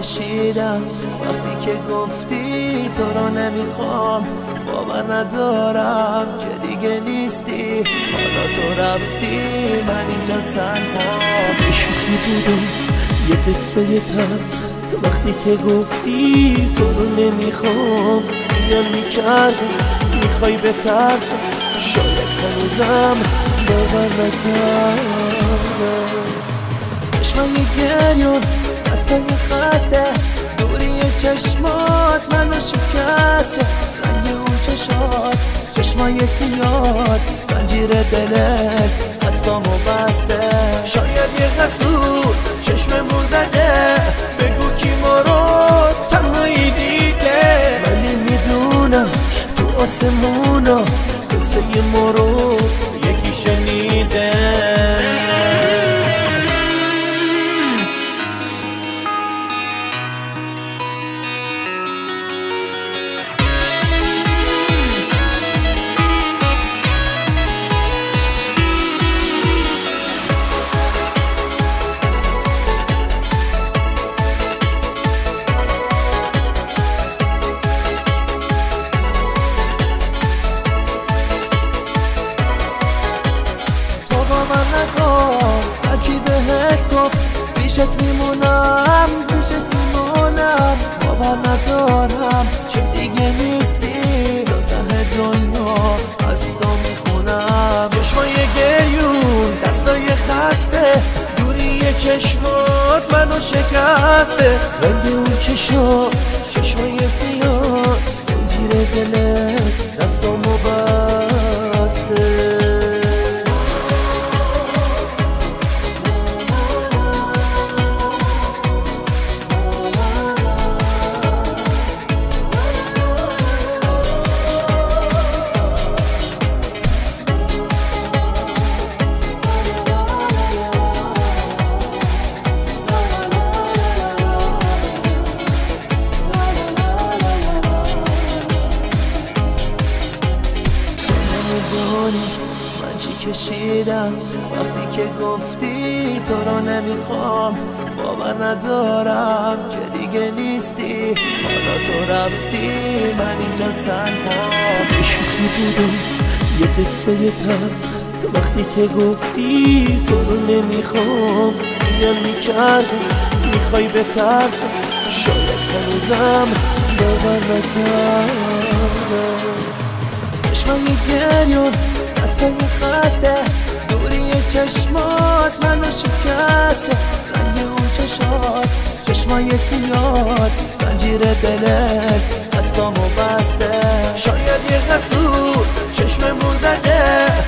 کشیدم وقتی که گفتی تو رو نمیخوام. باور ندارم که دیگه نیستی، حالا تو رفتی من اینجا تنها. شوخی بودم یه قصه تلخ وقتی که گفتی تو رو نمیخوام. میگم میکردم میخوای به طرف، شاید هنوزم باور نکردم. چشمای گریون دستای خسته، دوری چشمات منو شکسته. رنگ اون چشات چشمای سیاد، زنجیر دلت دستامو بسته. شاید یه حسود چشممو زده، بگو کی ما رو تنهایی دیده. ولی میدونم تو آسمونا قصه ما رو یکی شنیده. هرکی بهت گفت پیشت میمونم، پیشت میمونم. باور ندارم که دیگه نیستی، تا ته دنیا از تو میخونم. چشمای گریون دستای خسته، دوری چشمات منو شکسته. رنگ اون چشمای سیاه، زنجیر دلت دستامو بسته. من چی کشیدم وقتی که گفتی تو رو نمیخوام. باور ندارم که دیگه نیستی، حالا تو رفتی من اینجا تنها. شوخی بودم یه قصه تلخ وقتی که گفتی تو رو نمیخوام. میگم میکردم میخوای به طرف، شاید هنوزم باور نکردم. چشمای گریون دستای خسته، دوری چشمات منو شکسته. رنگ اون چشات چشمای سیاد، زنجیر دلت دستامو بسته. شاید یه حسود چشممو زده،